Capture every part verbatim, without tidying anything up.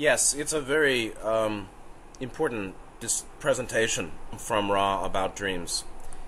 Yes, it's a very um, important dis- presentation from Ra about dreams.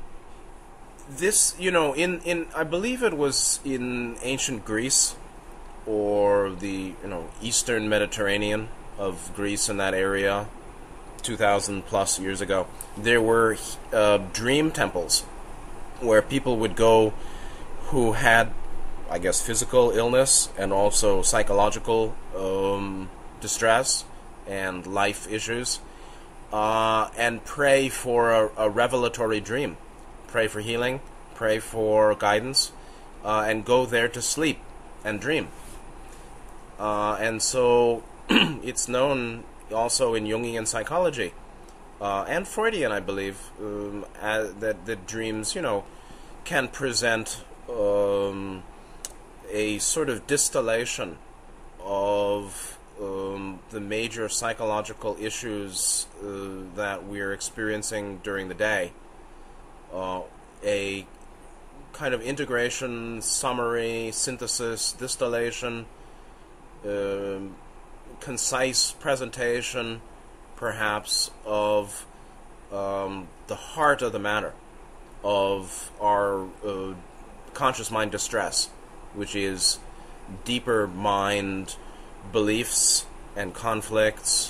This, you know, in, in I believe it was in ancient Greece or the you know Eastern Mediterranean of Greece in that area, two thousand plus years ago. There were uh, dream temples where people would go who had, I guess, physical illness and also psychological um, distress and life issues, uh, and pray for a, a revelatory dream, pray for healing, pray for guidance, uh, and go there to sleep and dream. Uh, and so it's known also in Jungian psychology uh, and Freudian, I believe, um, as, that that dreams, you know, can present um, a sort of distillation of um, the major psychological issues uh, that we're experiencing during the day. Uh, a kind of integration, summary, synthesis, distillation, uh, concise presentation, perhaps, of um, the heart of the matter of our uh, conscious mind distress, which is deeper mind beliefs and conflicts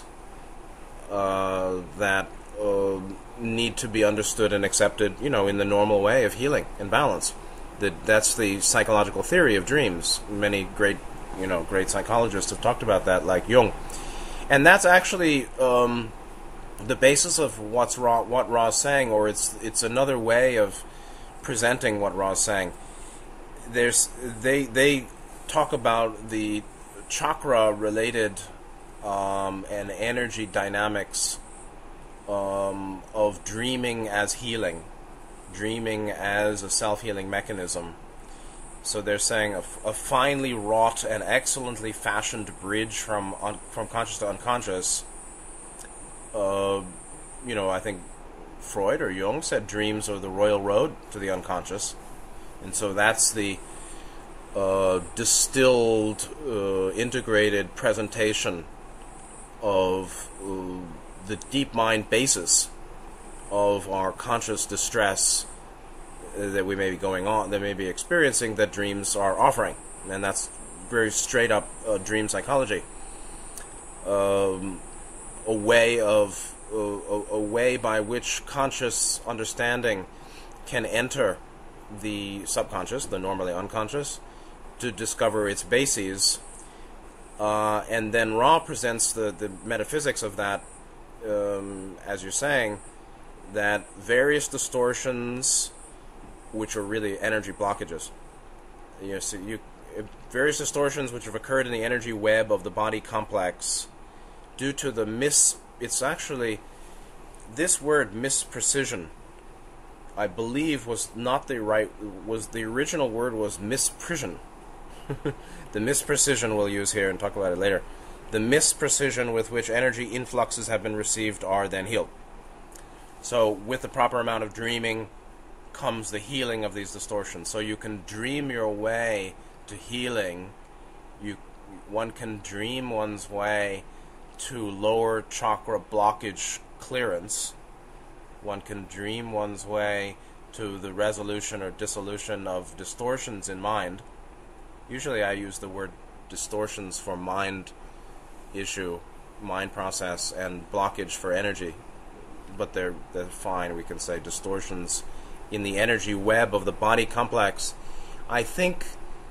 uh, that uh, need to be understood and accepted, you know, in the normal way of healing and balance. That that's the psychological theory of dreams. Many great, you know, great psychologists have talked about that, like Jung, and that's actually um, the basis of what's Ra, what Ra's saying, or it's it's another way of presenting what Ra's saying. There's they they talk about the chakra-related um, and energy dynamics um, of dreaming as healing, dreaming as a self-healing mechanism. So they're saying a, a finely wrought and excellently fashioned bridge from un, from conscious to unconscious. Uh, you know, I think Freud or Jung said dreams are the royal road to the unconscious, and so that's the uh, distilled, uh, integrated presentation of uh, the deep mind basis of our conscious distress that we may be going on, that may be experiencing, that dreams are offering, and that's very straight up uh, dream psychology. Um, a way of uh, a, a way by which conscious understanding can enter the subconscious, the normally unconscious, to discover its bases, uh, and then Ra presents the the metaphysics of that, um, as you're saying, that various distortions, which are really energy blockages. You know, so you, various distortions which have occurred in the energy web of the body complex due to the mis... It's actually... This word, misprecision, I believe was not the right... was The original word was misprecision. The misprecision we'll use here and talk about it later. The misprecision with which energy influxes have been received are then healed. So with the proper amount of dreaming comes the healing of these distortions. So you can dream your way to healing. You, one can dream one's way to lower chakra blockage clearance. One can dream one's way to the resolution or dissolution of distortions in mind. Usually I use the word distortions for mind issue, mind process, and blockage for energy. But they're, they're fine. We can say distortions in the energy web of the body complex. I think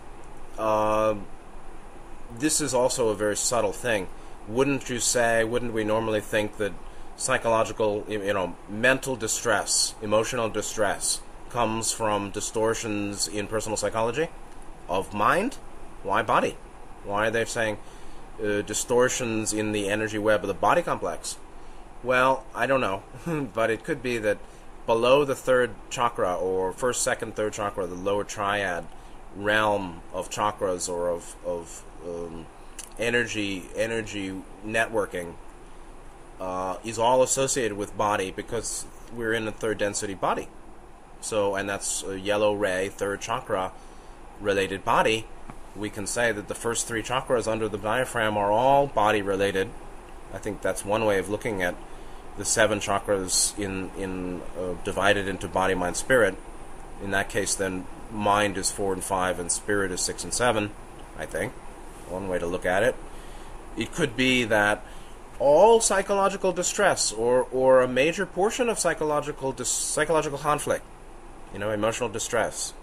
uh, this is also a very subtle thing. Wouldn't you say, wouldn't we normally think that psychological, you know, mental distress, emotional distress comes from distortions in personal psychology of mind? Why body? Why are they saying uh, distortions in the energy web of the body complex? Well, I don't know, but it could be that below the third chakra, or first, second, third chakra, the lower triad realm of chakras or of, of um, energy energy networking uh, is all associated with body, because we're in a third density body. So, and that's a yellow ray, third chakra related body. we can say that the first three chakras under the diaphragm are all body-related. I think that's one way of looking at the seven chakras in in uh, divided into body, mind, spirit. In that case, then mind is four and five, and spirit is six and seven. I think one way to look at it. It could be that all psychological distress, or or a major portion of psychological dis- psychological conflict, you know, emotional distress,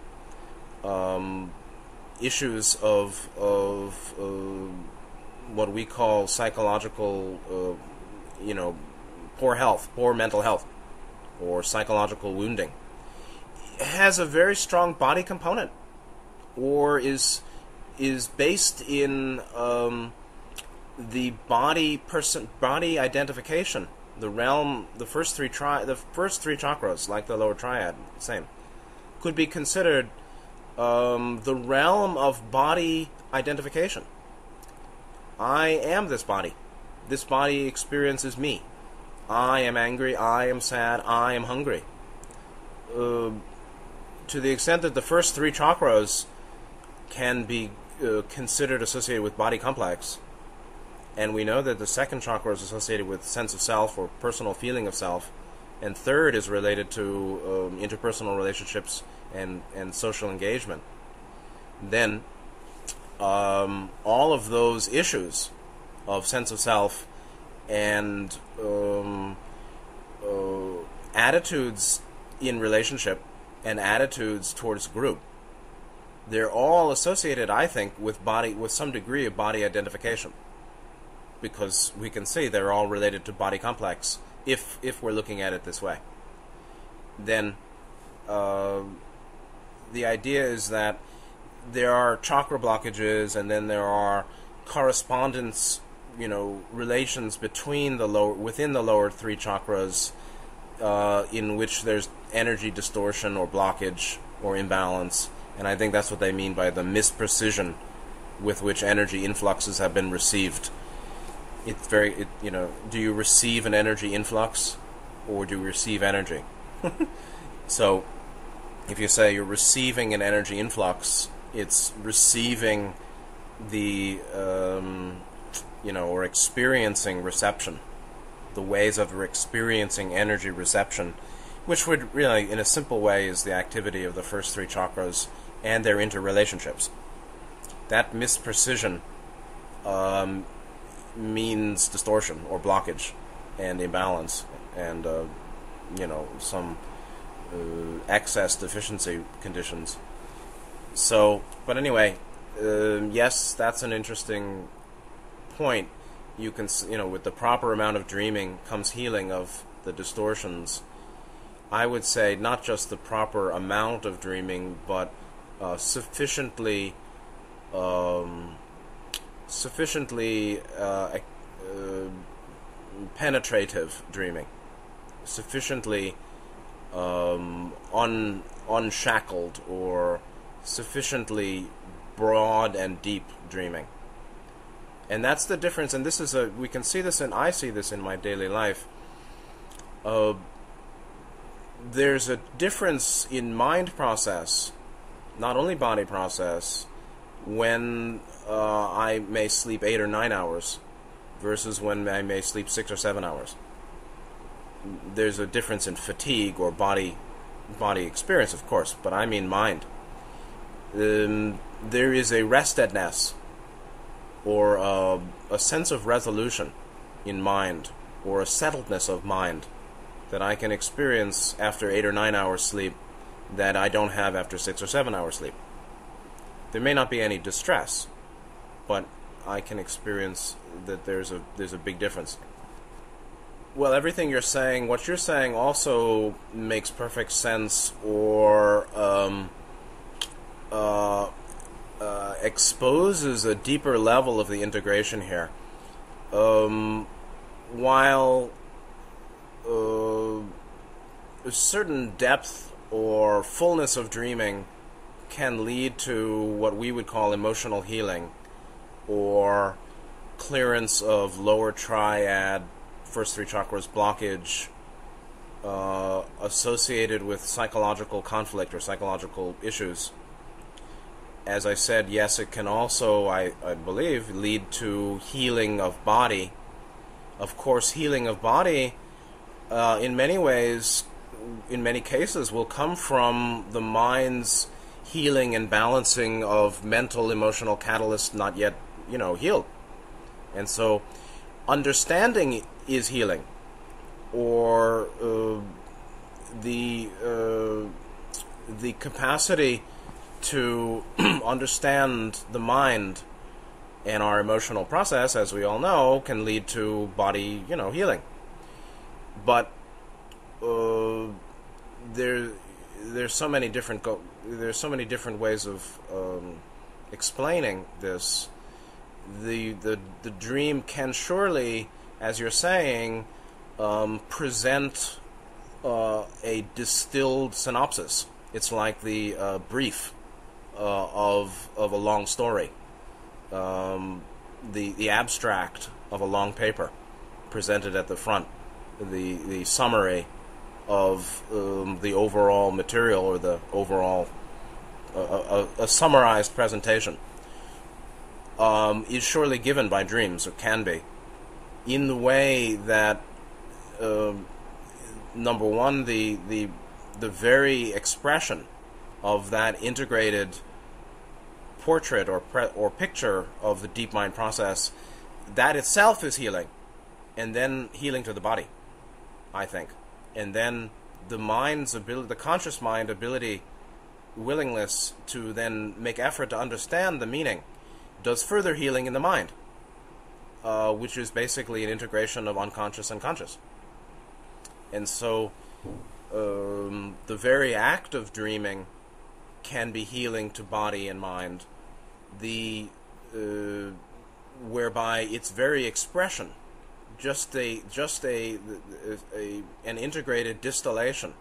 um, issues of of uh, what we call psychological, uh, you know, poor health, poor mental health, or psychological wounding, has a very strong body component, or is is based in um, the body person body identification. The realm, the first three tri the first three chakras, like the lower triad, same, could be considered um, the realm of body identification. I am this body. This body experiences me. I am angry, I am sad, I am hungry. Uh, to the extent that the first three chakras can be uh, considered associated with body complex, and we know that the second chakra is associated with sense of self or personal feeling of self, and third is related to um, interpersonal relationships and, and social engagement, then um, all of those issues of sense of self and um, uh, attitudes in relationship and attitudes towards group, they're all associated, I think, with body, with some degree of body identification, because we can see they're all related to body complex if if we're looking at it this way. Then uh, the idea is that there are chakra blockages, and then there are correspondence, you know, relations between the lower, within the lower three chakras, uh, in which there's energy distortion or blockage or imbalance, and I think that's what they mean by the misprecision with which energy influxes have been received. It's very, it, you know, do you receive an energy influx, or do you receive energy? So, if you say you're receiving an energy influx, it's receiving the um, you know, or experiencing reception, the ways of experiencing energy reception, which would really, in a simple way, is the activity of the first three chakras and their interrelationships. That misprecision um, means distortion or blockage and imbalance and, uh, you know, some uh, excess deficiency conditions. So, but anyway, uh, yes, that's an interesting point. You can, you know, with the proper amount of dreaming comes healing of the distortions. I would say not just the proper amount of dreaming, but uh, sufficiently, um, sufficiently uh, uh, penetrative dreaming, sufficiently um, un unshackled or sufficiently broad and deep dreaming. And that's the difference, and this is a, we can see this, and I see this in my daily life. Uh, there's a difference in mind process, not only body process, when uh, I may sleep eight or nine hours versus when I may sleep six or seven hours. There's a difference in fatigue or body body experience, of course, but I mean mind. Um, there is a restedness or a, a sense of resolution in mind, or a settledness of mind that I can experience after eight or nine hours sleep that I don't have after six or seven hours sleep. There may not be any distress, but I can experience that there's a there's a big difference. Well, everything you're saying, what you're saying also makes perfect sense, or um, uh, uh, exposes a deeper level of the integration here. Um, while uh, a certain depth or fullness of dreaming can lead to what we would call emotional healing, or clearance of lower triad, first three chakras blockage, uh, associated with psychological conflict or psychological issues, as I said, yes, it can also, I, I believe, lead to healing of body. Of course, healing of body, uh, in many ways, in many cases, will come from the mind's healing and balancing of mental, emotional catalysts not yet, you know, healed. And so, understanding is healing, or uh, the uh, the capacity to understand the mind and our emotional process, as we all know, can lead to body, you know, healing. But uh, there, there's so many different go- there's so many different ways of um, explaining this. The the the dream can surely, as you're saying, um, present uh, a distilled synopsis. It's like the uh, brief uh, of of a long story, um, the the abstract of a long paper presented at the front, the the summary of um, the overall material, or the overall uh, a, a summarized presentation. Um, is surely given by dreams, or can be, in the way that uh, number one, the the the very expression of that integrated portrait or pre- or picture of the deep mind process, that itself is healing, and then healing to the body, I think, and then the mind's ability, the conscious mind ability, willingness to then make effort to understand the meaning, does further healing in the mind, uh, which is basically an integration of unconscious and conscious. And so um, the very act of dreaming can be healing to body and mind, the uh, whereby its very expression, just a just a, a an integrated distillation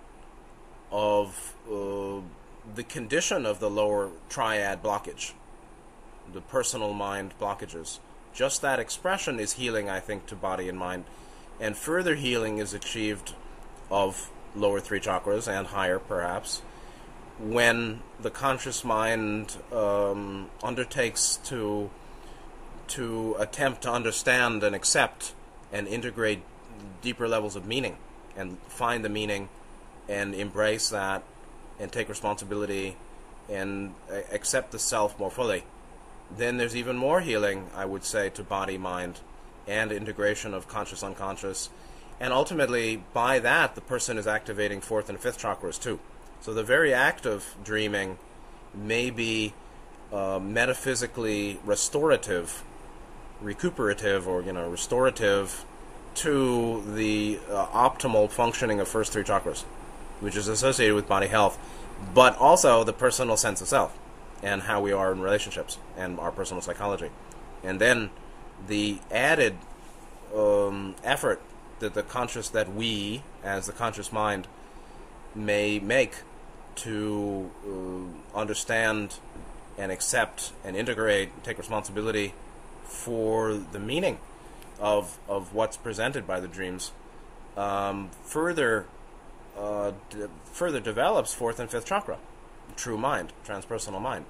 of uh, the condition of the lower triad blockage, the personal mind blockages. Just that expression is healing, I think, to body and mind. And further healing is achieved of lower three chakras, and higher perhaps, when the conscious mind um, undertakes to to attempt to understand and accept and integrate deeper levels of meaning, and find the meaning and embrace that and take responsibility and accept the self more fully. Then there's even more healing, I would say, to body, mind, and integration of conscious, unconscious. And ultimately, by that, the person is activating fourth and fifth chakras too. So the very act of dreaming may be uh, metaphysically restorative, recuperative, or, you know, restorative to the uh, optimal functioning of first three chakras, which is associated with body health, but also the personal sense of self, and how we are in relationships, and our personal psychology. And then the added um, effort that the conscious, that we, as the conscious mind, may make to uh, understand and accept and integrate, and take responsibility for the meaning of of what's presented by the dreams, um, further uh, de- further develops fourth and fifth chakra, true mind, transpersonal mind,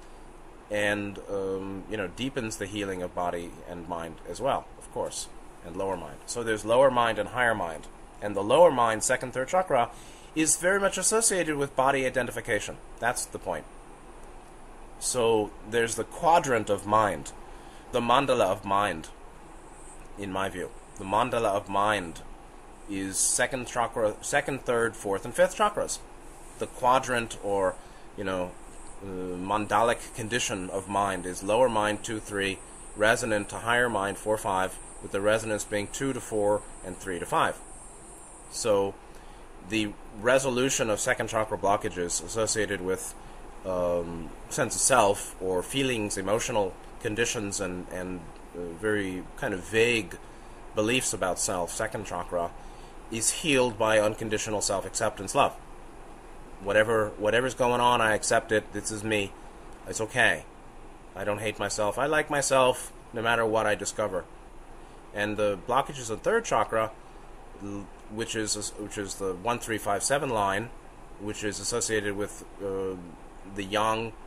and um, you know, deepens the healing of body and mind as well, of course, and lower mind. So there's lower mind and higher mind, and the lower mind, second, third chakra, is very much associated with body identification. That's the point. So there's the quadrant of mind, the mandala of mind, in my view. The mandala of mind is second chakra, second, third, fourth, and fifth chakras. The quadrant, or, you know, uh, mandalic condition of mind is lower mind, two, three, resonant to higher mind, four, five, with the resonance being two to four and three to five. So the resolution of second chakra blockages associated with um, sense of self, or feelings, emotional conditions, and, and uh, very kind of vague beliefs about self, second chakra, is healed by unconditional self-acceptance, love. Whatever whatever's going on, I accept it. This is me. It's okay. I don't hate myself. I like myself no matter what I discover. And the blockages of third chakra, which is which is the one three five seven line, which is associated with uh, the yang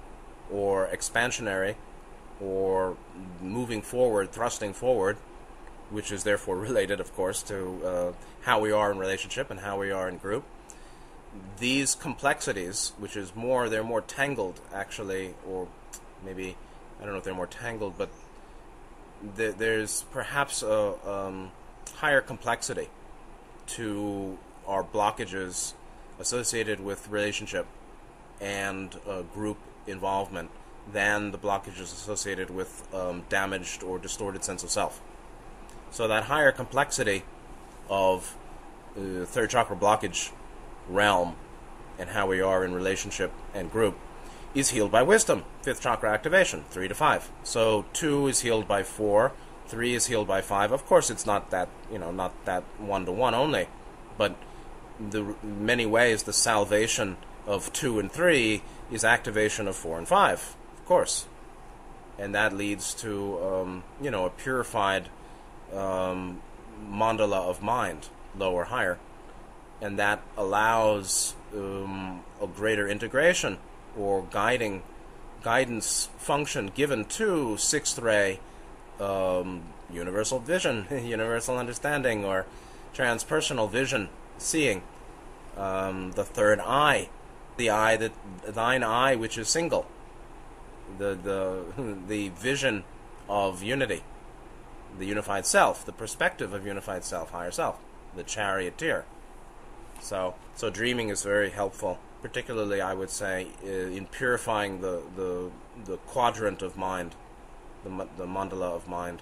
or expansionary, or moving forward, thrusting forward, which is therefore related, of course, to uh, how we are in relationship and how we are in group. These complexities, which is more, they're more tangled, actually, or maybe, I don't know if they're more tangled, but th there's perhaps a um, higher complexity to our blockages associated with relationship and uh, group involvement than the blockages associated with um, damaged or distorted sense of self. So that higher complexity of uh, third chakra blockage realm and how we are in relationship and group is healed by wisdom, fifth chakra activation, three to five. So two is healed by four, three is healed by five. Of course, it's not that, you know, not that one to one only, but the many ways the salvation of two and three is activation of four and five, of course, and that leads to um, you know, a purified um, mandala of mind, low or higher, and that allows um, a greater integration or guiding guidance function given to sixth ray um, universal vision, universal understanding, or transpersonal vision, seeing, um, the third eye, the eye that thine eye which is single, the the the vision of unity, the unified self, the perspective of unified self, higher self, the charioteer. So so dreaming is very helpful, particularly I would say in purifying the the the quadrant of mind, the the mandala of mind.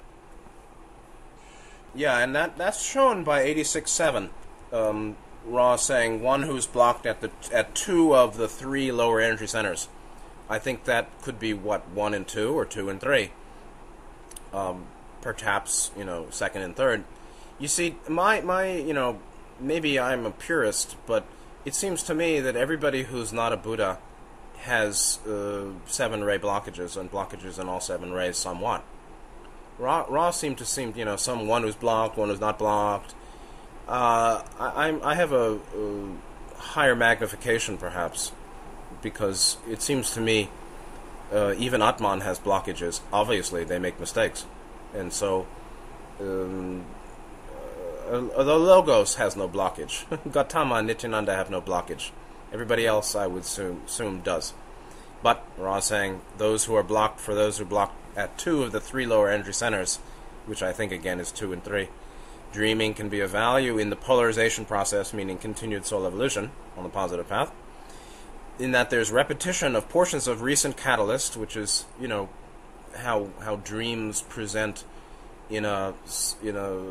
Yeah, and that that's shown by eighty-six seven. Um, Ra saying one who's blocked at the at two of the three lower energy centers. I think that could be what, one and two or two and three. Um, perhaps, you know, second and third. You see, my my you know, maybe I'm a purist, but it seems to me that everybody who's not a Buddha has uh, seven ray blockages and blockages in all seven rays somewhat. Ra, Ra seemed to seem, you know, some one who's blocked, one who's not blocked. Uh, I, I'm, I have a, a higher magnification, perhaps, because it seems to me uh, even Atman has blockages. Obviously, they make mistakes. And so, um, uh, the Logos has no blockage. Gautama and Nityananda have no blockage. Everybody else, I would assume, assume does. But, Ra saying, those who are blocked, for those who block at two of the three lower energy centers, which I think, again, is two and three, dreaming can be of value in the polarization process, meaning continued soul evolution on the positive path, in that there's repetition of portions of recent catalyst, which is, you know, how how dreams present in a in a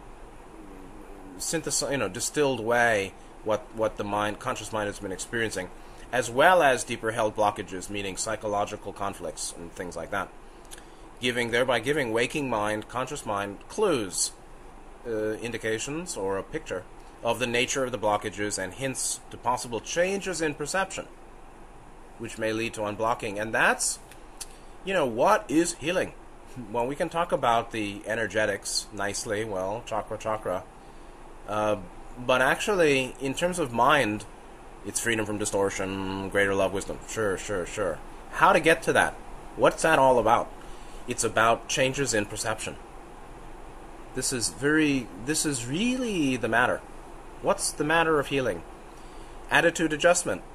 synthesized, you know, distilled way what what the mind, conscious mind, has been experiencing, as well as deeper held blockages, meaning psychological conflicts and things like that, giving thereby giving waking mind, conscious mind, clues. Uh, indications or a picture of the nature of the blockages and hints to possible changes in perception, which may lead to unblocking. And that's, you know, what is healing? Well, we can talk about the energetics nicely, well, chakra, chakra, uh, but actually, in terms of mind, it's freedom from distortion, greater love, wisdom. Sure, sure, sure. How to get to that? What's that all about? It's about changes in perception. This is very, this is really the matter. What's the matter of healing? Attitude adjustment,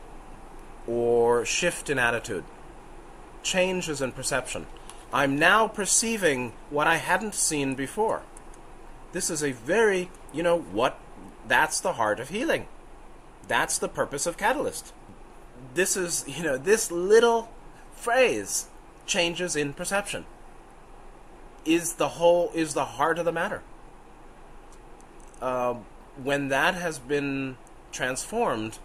or shift in attitude. Changes in perception. I'm now perceiving what I hadn't seen before. This is a very, you know, what, that's the heart of healing. That's the purpose of Catalyst. This is, you know, this little phrase, changes in perception, is the whole, is the heart of the matter. Uh, when that has been transformed,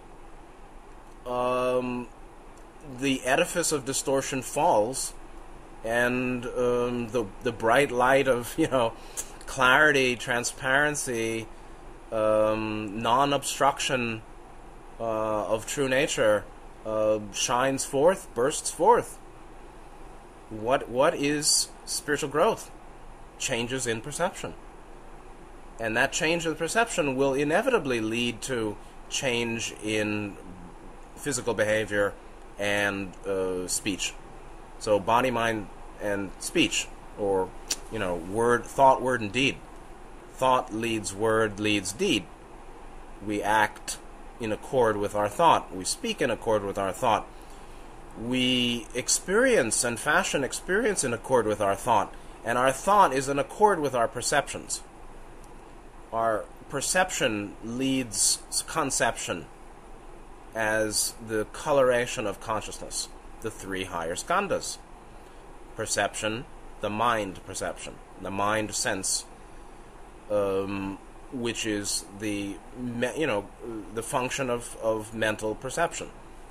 um, the edifice of distortion falls, and um, the the bright light of, you know, clarity, transparency, um, non-obstruction uh, of true nature uh, shines forth, bursts forth. What what is spiritual growth? Changes in perception. And that change in perception will inevitably lead to change in physical behavior and uh, speech. So body, mind, and speech, or, you know, word, thought, word, and deed. Thought leads word, leads deed. We act in accord with our thought. We speak in accord with our thought. We experience and fashion experience in accord with our thought. And our thought is in accord with our perceptions. Our perception leads conception as the coloration of consciousness. The three higher skandhas. Perception, the mind perception, the mind sense, um, which is the me- you know the function of, of mental perception.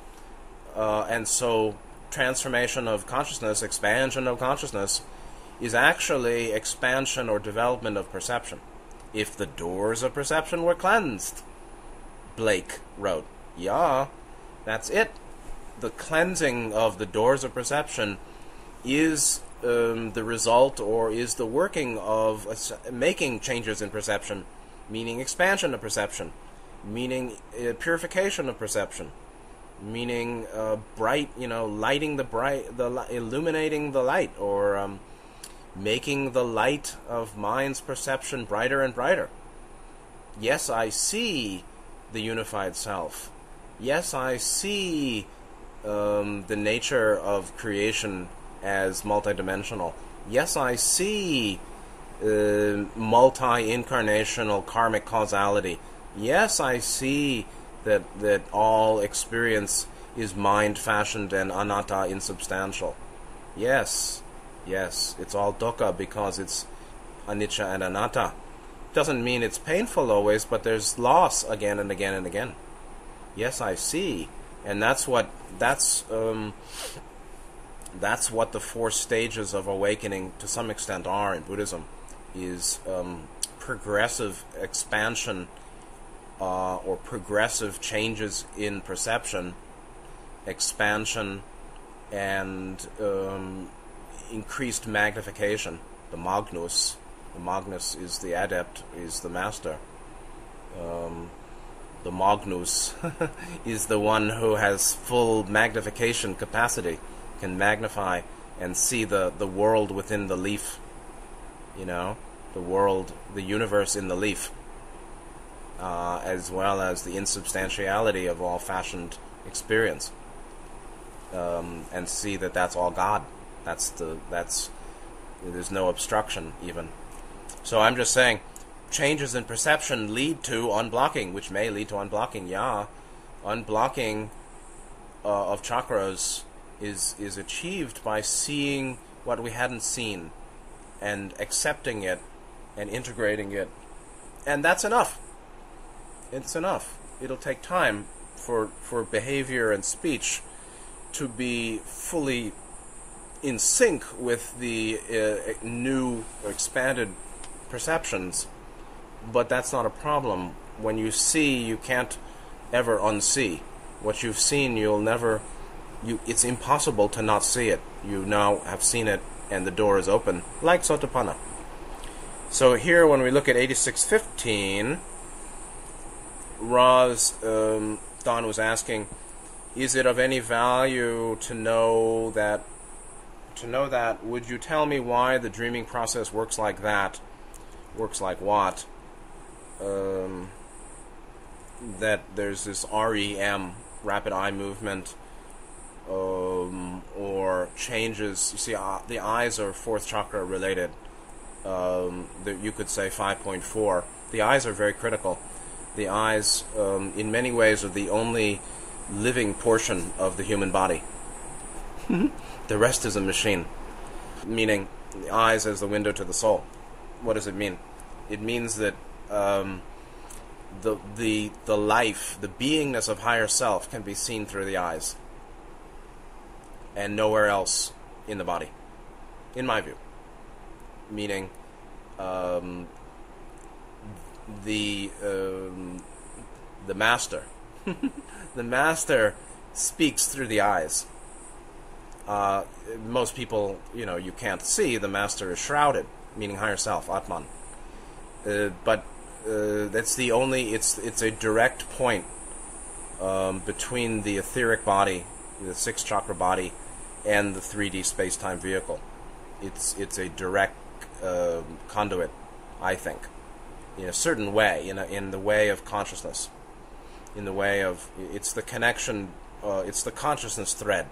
Uh, and so transformation of consciousness, expansion of consciousness, is actually expansion or development of perception. If the doors of perception were cleansed, Blake wrote. Yeah, that's it. The cleansing of the doors of perception is um, the result, or is the working of uh, making changes in perception, meaning expansion of perception, meaning uh, purification of perception, meaning uh, bright, you know, lighting the bright, the li- illuminating the light, or um, making the light of mind's perception brighter and brighter. Yes, I see the unified self. Yes, I see um, the nature of creation as multidimensional. Yes, I see uh, multi-incarnational karmic causality. Yes, I see that that all experience is mind-fashioned and anatta insubstantial. Yes, yes, it's all dukkha because it's anicca and anatta. Doesn't mean it's painful always, but there's loss again and again and again. Yes, I see, and that's what that's um, that's what the four stages of awakening to some extent are in Buddhism, is um, progressive expansion uh, or progressive changes in perception, expansion, and um, increased magnification. The Magnus, the Magnus is the adept, is the master. Um, the Magnus is the one who has full magnification capacity, can magnify and see the, the world within the leaf, you know, the world, the universe in the leaf, uh, as well as the insubstantiality of all fashioned experience, um, and see that that's all God. That's the that's there's no obstruction even. So I'm just saying, changes in perception lead to unblocking, which may lead to unblocking. Yeah, unblocking uh, of chakras is is achieved by seeing what we hadn't seen, and accepting it, and integrating it, and that's enough. It's enough. It'll take time for for behavior and speech to be fully in sync with the uh, new or expanded perceptions, but that's not a problem. When you see, you can't ever unsee. What you've seen, you'll never, you, it's impossible to not see it. You now have seen it, and the door is open, like Sotapanna. So here, when we look at eighty-six fifteen, Ra's, um, Don was asking, is it of any value to know that, to know that, would you tell me why the dreaming process works like that? Works like what? Um, that there's this R E M, rapid eye movement, um, or changes. You see, uh, the eyes are fourth chakra related. Um, the, you could say five point four. The eyes are very critical. The eyes, um, in many ways, are the only living portion of the human body. The rest is a machine. Meaning, the eyes as the window to the soul. What does it mean? It means that um, the the the life, the beingness of higher self can be seen through the eyes, and nowhere else in the body, in my view. Meaning, um, the um, the master, the master speaks through the eyes. Uh, most people, you know, you can't see. The master is shrouded, meaning higher self, Atman. Uh, but uh, that's the only. It's it's a direct point um, between the etheric body, the sixth chakra body, and the three D space-time vehicle. It's it's a direct uh, conduit, I think, in a certain way, in a, in the way of consciousness, in the way of it's the connection, uh, it's the consciousness thread.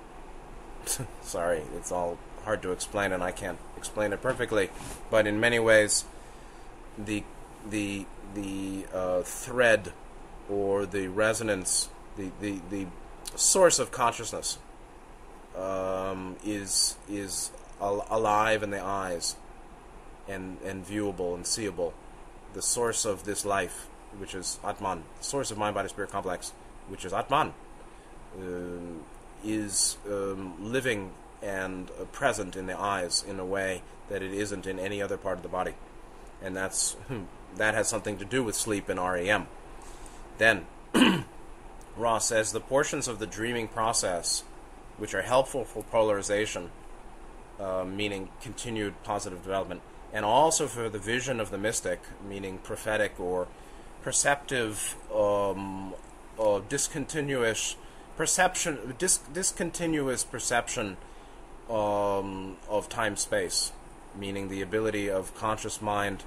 Sorry, it's all hard to explain, and I can't explain it perfectly, but in many ways, the the the uh, thread or the resonance, the the, the source of consciousness um, is is al- alive in the eyes and and viewable and seeable. The source of this life, which is Atman, the source of mind-body-spirit complex, which is Atman, uh, is um, living and uh, present in the eyes in a way that it isn't in any other part of the body, and that's that has something to do with sleep and R E M. Then Ra says the portions of the dreaming process which are helpful for polarization, uh, meaning continued positive development, and also for the vision of the mystic, meaning prophetic or perceptive, um, uh, discontinuous perception, dis- discontinuous perception um, of time-space, meaning the ability of conscious mind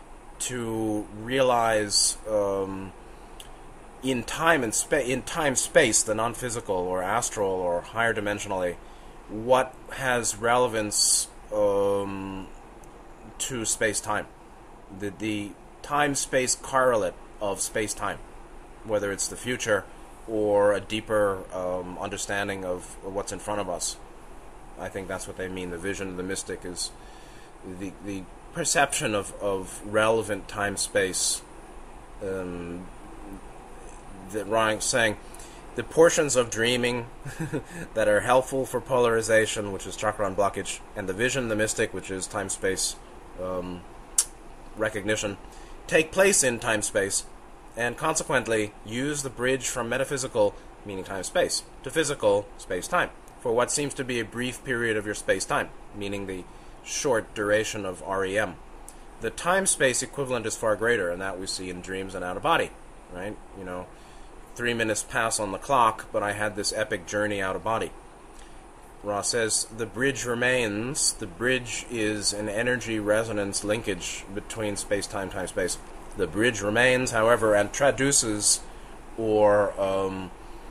to realize um, in time and space, in time-space, the non-physical or astral or higher dimensionally, what has relevance um, to space-time, the the time-space correlate of space-time, whether it's the future or a deeper um, understanding of what's in front of us. I think that's what they mean. The vision of the mystic is the the perception of, of relevant time-space. Um, that Ryan saying the portions of dreaming that are helpful for polarization, which is chakra blockage, and the vision of the mystic, which is time-space um, recognition, take place in time-space, and consequently use the bridge from metaphysical, meaning time-space, to physical, space-time, for what seems to be a brief period of your space-time, meaning the short duration of R E M. The time-space equivalent is far greater, and that we see in dreams and out-of-body, right? You know, three minutes pass on the clock, but I had this epic journey out-of-body. Ra says, the bridge remains. The bridge is an energy resonance linkage between space-time, time-space. The bridge remains, however, and traduces or um,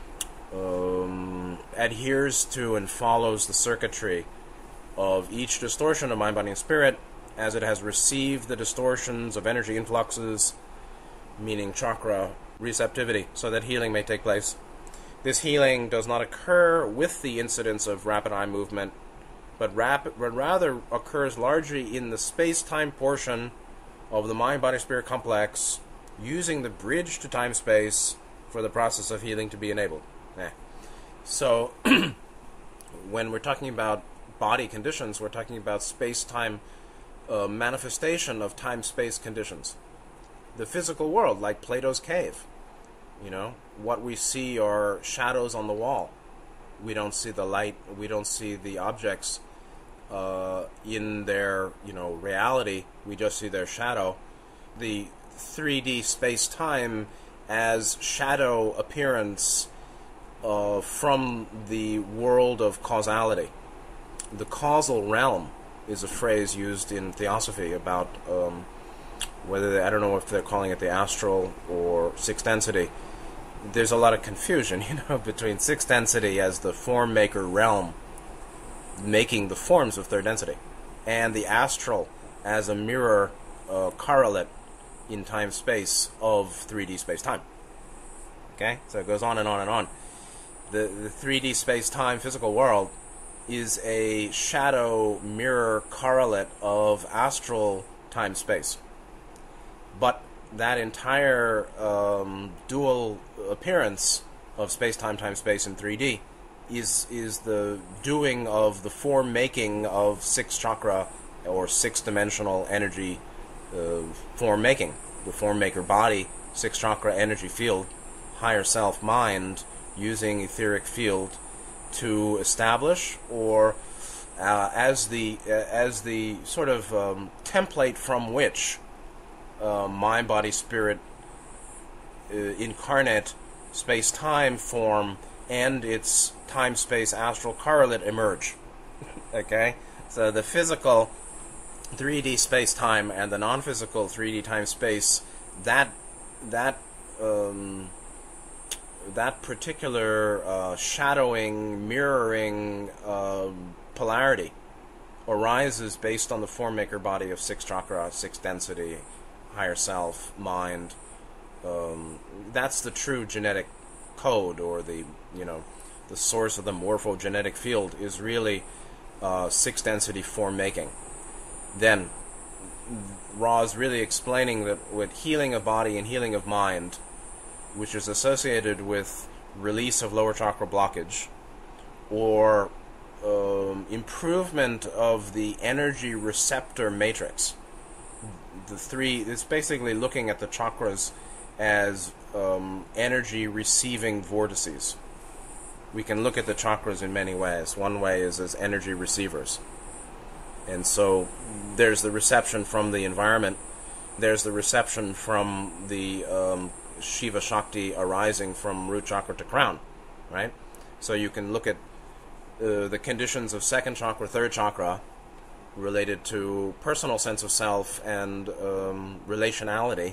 um, adheres to and follows the circuitry of each distortion of mind, body, and spirit as it has received the distortions of energy influxes, meaning chakra receptivity, so that healing may take place. This healing does not occur with the incidence of rapid eye movement, but, rapid, but rather occurs largely in the space-time portion of the mind-body-spirit complex, using the bridge to time-space for the process of healing to be enabled. Eh. So, when we're talking about body conditions, we're talking about space-time uh, manifestation of time-space conditions. The physical world, like Plato's cave. You know, what we see are shadows on the wall. We don't see the light. We don't see the objects uh, in their, you know, reality. We just see their shadow. The three D space-time as shadow appearance uh, from the world of causality. The causal realm is a phrase used in theosophy about um, whether they, I don't know if they're calling it the astral or sixth density. There's a lot of confusion, you know, between sixth density as the form maker realm, making the forms of third density, and the astral as a mirror uh, correlate in time-space of three D space-time. Okay, so it goes on and on and on. The the three D space-time physical world is a shadow mirror correlate of astral time-space. But that entire um, dual appearance of space-time, time-space in three D is is the doing of the form making of six chakra or six-dimensional energy uh, form making. The form maker body, six chakra energy field, higher self mind, using etheric field to establish or uh, as the uh, as the sort of um, template from which uh, mind, body, spirit, uh, incarnate space-time form and its time-space astral correlate emerge. Okay? So the physical three D space-time and the non-physical three D time-space, that that um, that particular uh, shadowing, mirroring uh, polarity arises based on the form maker body of six chakra, six density, higher self, mind. Um, that's the true genetic code, or the you know the source of the morphogenetic field is really uh, six density form making. Then Ra is really explaining that with healing of body and healing of mind, which is associated with release of lower chakra blockage, or um, improvement of the energy receptor matrix. The three, it's basically looking at the chakras as um, energy receiving vortices. We can look at the chakras in many ways. One way is as energy receivers. And so there's the reception from the environment, there's the reception from the um, Shiva Shakti arising from root chakra to crown, right? So you can look at uh, the conditions of second chakra, third chakra, related to personal sense of self and um, relationality.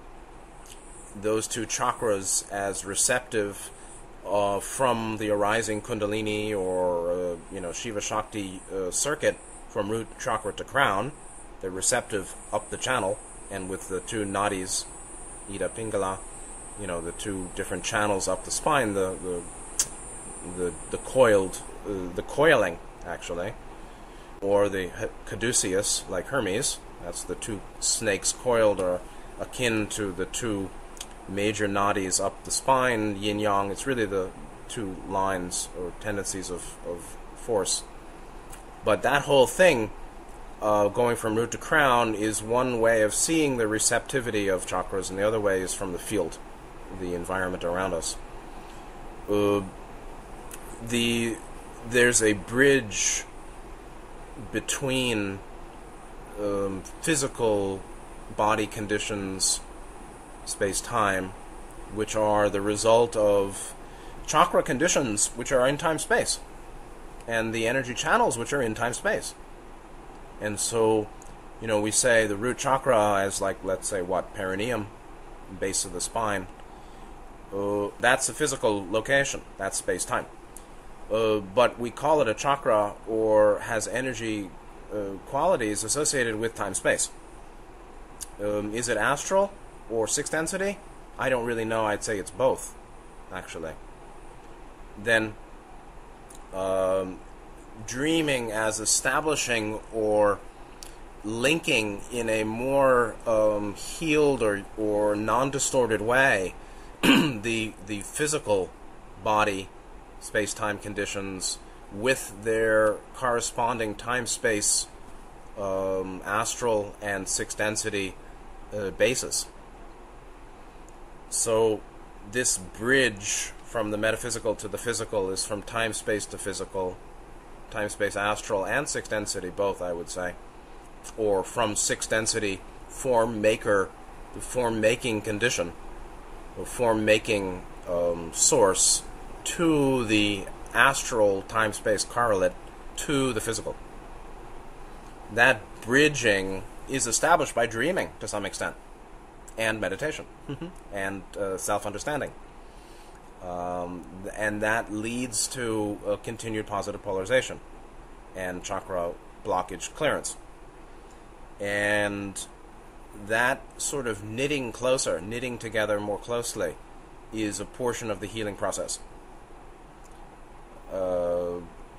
Those two chakras as receptive uh, from the arising Kundalini or uh, you know Shiva Shakti uh, circuit from root chakra to crown. They're receptive up the channel, and with the two nadis, Ida Pingala, you know, the two different channels up the spine, the the the, the coiled, uh, the coiling actually, or the caduceus, like Hermes. That's the two snakes coiled, are akin to the two major nadis up the spine, yin yang. It's really the two lines or tendencies of, of force. But that whole thing, uh, going from root to crown, is one way of seeing the receptivity of chakras, and the other way is from the field, the environment around us. Uh, the there's a bridge between um, physical body conditions, space-time, which are the result of chakra conditions which are in time-space, and the energy channels which are in time-space. And so, you know, we say the root chakra as, like, let's say, what, perineum, base of the spine. Uh, that's a physical location. That's space-time. Uh, but we call it a chakra, or has energy uh, qualities associated with time-space. Um, is it astral or sixth density? I don't really know. I'd say it's both, actually. Then, um, dreaming as establishing or linking in a more um, healed or, or non-distorted way the the physical body, space-time conditions with their corresponding time-space, um, astral and sixth density uh, basis. So this bridge from the metaphysical to the physical is from time-space to physical, time-space astral and sixth density both, I would say, or from sixth density form maker, the form making condition, the form making um, source, to the astral time-space correlate to the physical. That bridging is established by dreaming to some extent, and meditation, mm-hmm. and uh, self-understanding. Um, and that leads to a continued positive polarization and chakra blockage clearance. And that sort of knitting closer, knitting together more closely, is a portion of the healing process. Uh,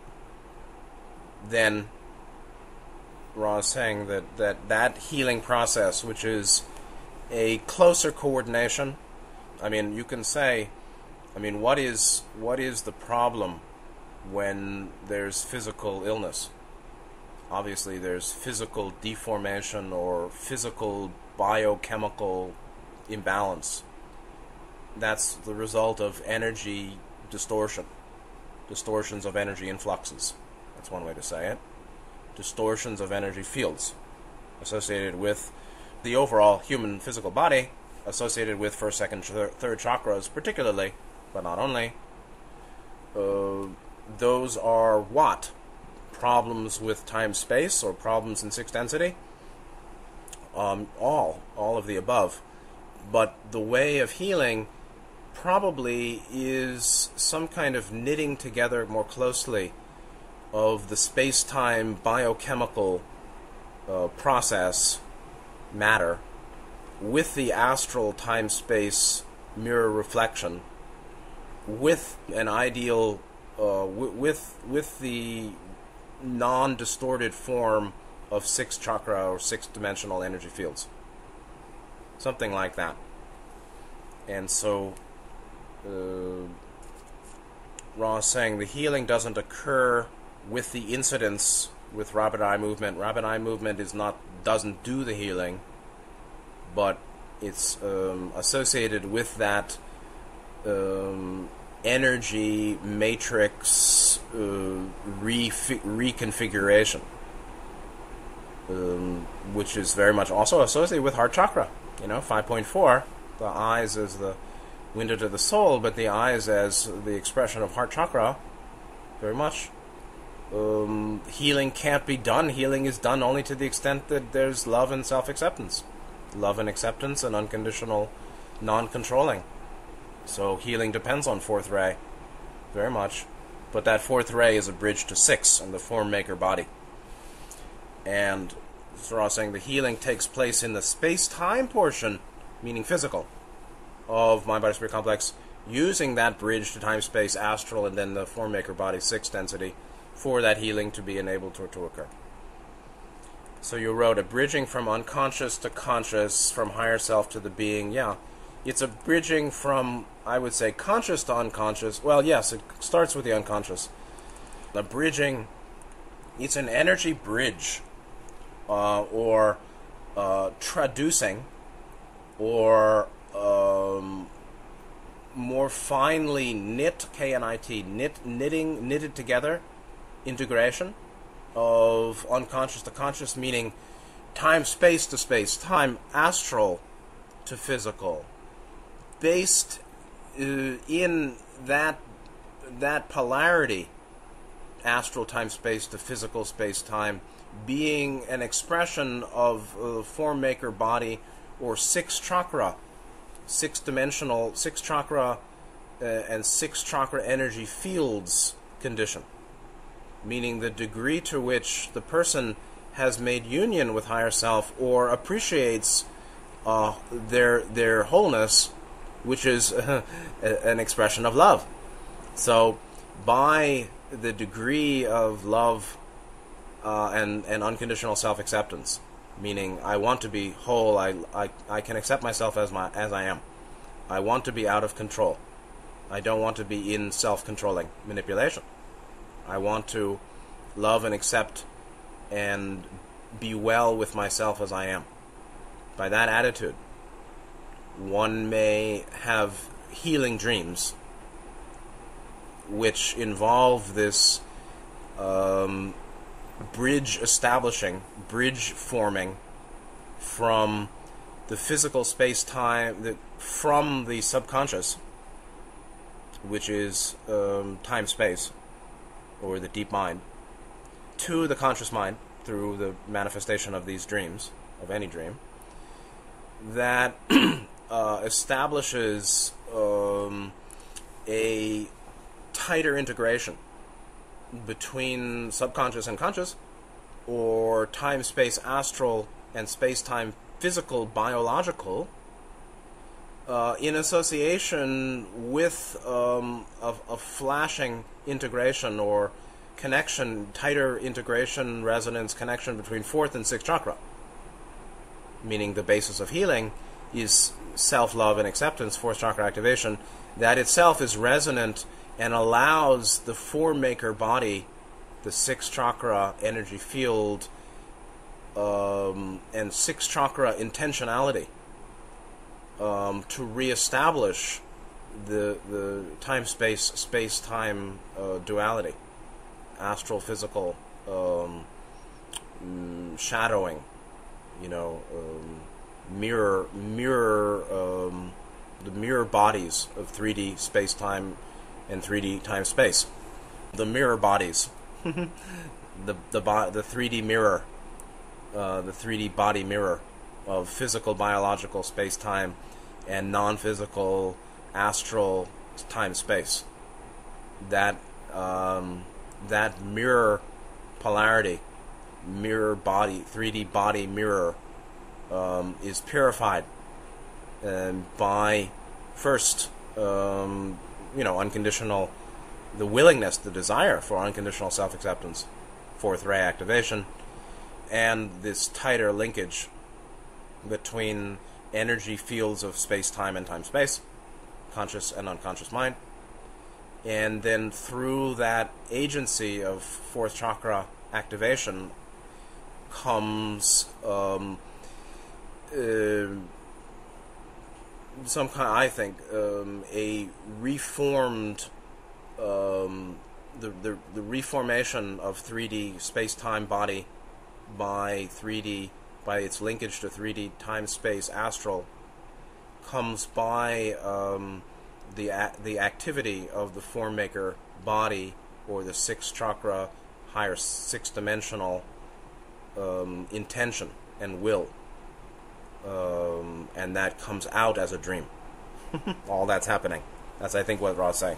then Ra is saying that, that that healing process, which is a closer coordination, I mean, you can say, I mean, what is what is the problem when there's physical illness? Obviously, there's physical deformation or physical biochemical imbalance. That's the result of energy distortion. Distortions of energy influxes. That's one way to say it. Distortions of energy fields associated with the overall human physical body, associated with first, second, third chakras particularly, but not only. uh, those are what? Problems with time-space or problems in six-density? Um, all, all of the above. But the way of healing probably is some kind of knitting together more closely of the space-time biochemical uh, process, matter, with the astral time-space mirror reflection, with an ideal, uh, w with with the non-distorted form of six chakra or six-dimensional energy fields, something like that. And so, uh, Ra is saying the healing doesn't occur with the incidence with rapid eye movement. Rapid eye movement is not doesn't do the healing, but it's um, associated with that um, energy matrix uh, reconfiguration, um, which is very much also associated with heart chakra. You know, five point four, the eyes as the window to the soul, but the eyes as the expression of heart chakra, very much. Um, healing can't be done. Healing is done only to the extent that there's love and self-acceptance. Love and acceptance and unconditional non-controlling. So healing depends on fourth ray, very much. But that fourth ray is a bridge to six and the form maker body. And so I was saying the healing takes place in the space-time portion, meaning physical, of Mind Body Spirit Complex, using that bridge to time-space, astral, and then the form maker body, six density, for that healing to be enabled to, to occur. So you wrote a bridging from unconscious to conscious, from higher self to the being. Yeah, it's a bridging from, I would say, conscious to unconscious. Well, yes, it starts with the unconscious. The bridging, it's an energy bridge, uh, or uh, traducing, or um, more finely knit, K N I T, knit, knitting, knitted together, integration of unconscious to conscious, meaning time, space to space, time, astral to physical, based uh, in that that polarity, astral time, space to physical space, time, being an expression of uh, form maker body or six chakra, six dimensional, six chakra uh, and six chakra energy fields condition. Meaning the degree to which the person has made union with higher self or appreciates uh, their their wholeness, which is uh, an expression of love. So, by the degree of love uh, and and unconditional self-acceptance, meaning I want to be whole, I, I I can accept myself as my as I am. I want to be out of control. I don't want to be in self-controlling manipulation. I want to love and accept and be well with myself as I am. By that attitude, one may have healing dreams which involve this um, bridge establishing, bridge forming from the physical space-time, the, from the subconscious, which is um, time-space, or the deep mind, to the conscious mind through the manifestation of these dreams, of any dream, that uh, establishes um, a tighter integration between subconscious and conscious, or time, space, astral, and space-time, physical, biological, uh, in association with um, a, a flashing integration or connection, tighter integration, resonance, connection between fourth and sixth chakra. Meaning the basis of healing is self-love and acceptance, fourth chakra activation, that itself is resonant and allows the form maker body, the sixth chakra energy field, um, and sixth chakra intentionality, um, to reestablish the the time-space, space-time uh, duality, astral, physical, um, mm, shadowing, you know, um, mirror, mirror, um, the mirror bodies of three D space-time in three D time space. The mirror bodies, the the bo the three D mirror, uh, the three D body mirror of physical biological space time and non-physical astral time space. That um, that mirror polarity, mirror body, three D body mirror, um, is purified um, by first, um, you know, unconditional, the willingness, the desire for unconditional self-acceptance, fourth ray activation, and this tighter linkage between energy fields of space-time and time-space, conscious and unconscious mind. And then through that agency of fourth chakra activation comes um, uh, some kind, I think, um, a reformed, um, the, the the reformation of three D space-time body by three D, by its linkage to three D time-space astral, comes by um, the a the activity of the form maker body, or the sixth chakra, higher six-dimensional um, intention and will, um, and that comes out as a dream. All that's happening. That's, I think, what Ra's saying.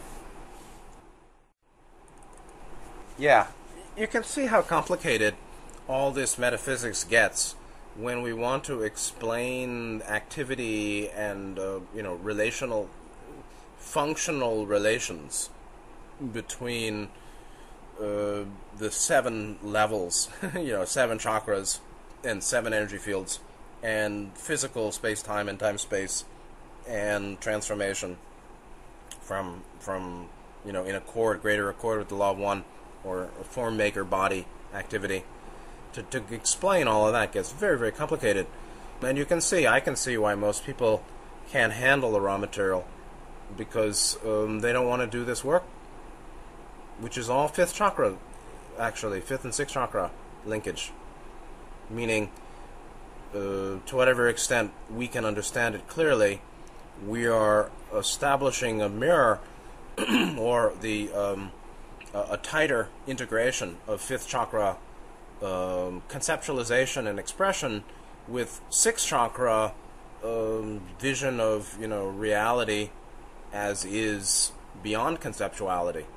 Yeah, you can see how complicated all this metaphysics gets when we want to explain activity and uh, you know, relational, functional relations between uh, the seven levels, you know, seven chakras and seven energy fields, and physical space-time and time-space, and transformation from from you know, in accord, greater accord with the law of one, or a form maker body activity. To, to explain all of that gets very, very complicated. And you can see, I can see why most people can't handle the raw material, because um, they don't want to do this work, which is all fifth chakra, actually, fifth and sixth chakra linkage. Meaning, uh, to whatever extent we can understand it clearly, we are establishing a mirror, or the um, a, a tighter integration of fifth chakra Um, conceptualization and expression with sixth chakra um, vision of, you know, reality as is beyond conceptuality.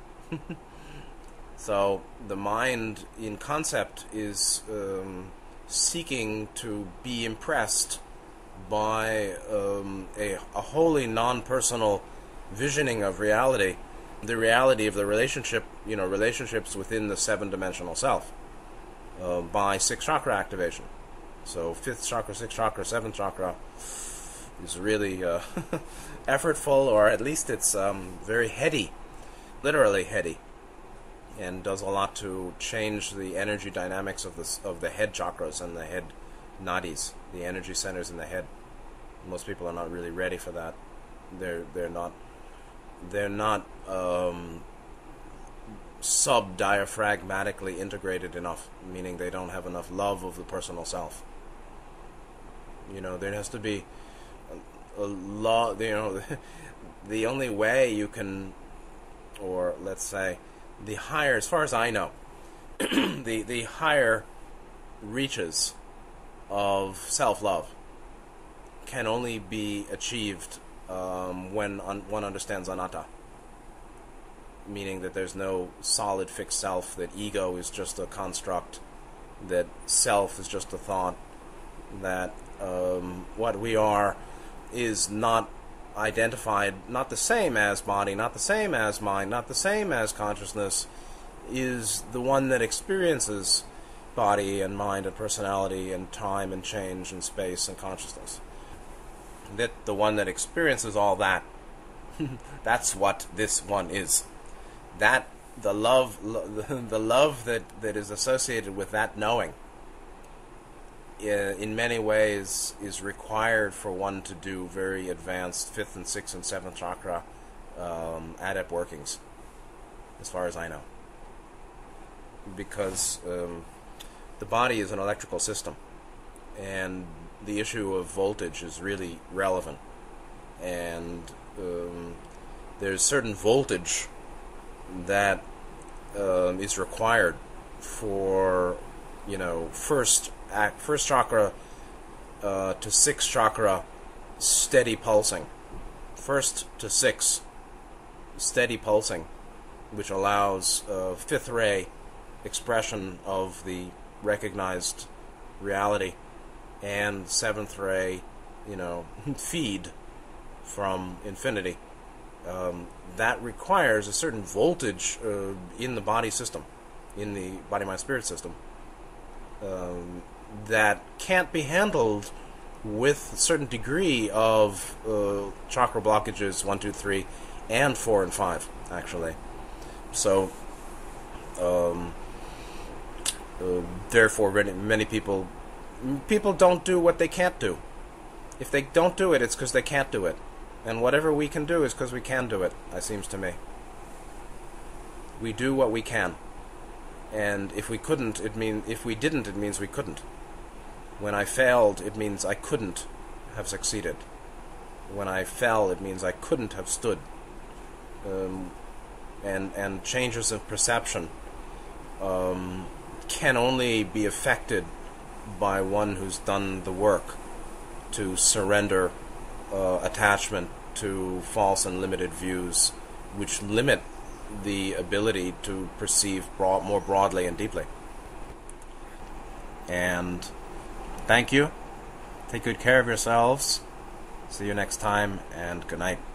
So the mind in concept is um, seeking to be impressed by um, a, a wholly non-personal visioning of reality, the reality of the relationship, you know, relationships within the seven-dimensional self. Uh, by sixth chakra activation. So fifth chakra, sixth chakra, seventh chakra is really uh, effortful, or at least it's um, very heady, literally heady, and does a lot to change the energy dynamics of the of the head chakras and the head nadis, the energy centers in the head. Most people are not really ready for that. They're they're not they're not. Um, sub-diaphragmatically integrated enough, meaning they don't have enough love of the personal self. You know, there has to be a, a lot, you know, the only way you can, or let's say, the higher, as far as I know, the, the higher reaches of self-love can only be achieved um, when un one understands anatta. Meaning that there's no solid fixed self, that ego is just a construct, that self is just a thought, that um, what we are is not identified, not the same as body, not the same as mind, not the same as consciousness, is the one that experiences body and mind and personality and time and change and space and consciousness. That the one that experiences all that, that's what this one is. That the love, the love that that is associated with that knowing, in many ways, is required for one to do very advanced fifth and sixth and seventh chakra um, adept workings, as far as I know. Because um, the body is an electrical system, and the issue of voltage is really relevant, and um, there's certain voltage that um, is required for, you know, first act, first chakra uh, to sixth chakra steady pulsing. First to six steady pulsing, which allows uh, fifth ray expression of the recognized reality, and seventh ray, you know, feed from infinity. Um, that requires a certain voltage uh, in the body system, in the body-mind-spirit system, um, that can't be handled with a certain degree of uh, chakra blockages, one, two, three, and four and five, actually. So, um, uh, therefore, many, many people, people don't do what they can't do. If they don't do it, it's because they can't do it. And whatever we can do is because we can do it, it seems to me. We do what we can. And if we couldn't, it mean if we didn't, it means we couldn't. When I failed, it means I couldn't have succeeded. When I fell, it means I couldn't have stood. Um, and and changes of perception um, can only be affected by one who's done the work to surrender uh, attachment to false and limited views, which limit the ability to perceive broad, more broadly and deeply. And thank you. Take good care of yourselves. See you next time, and good night.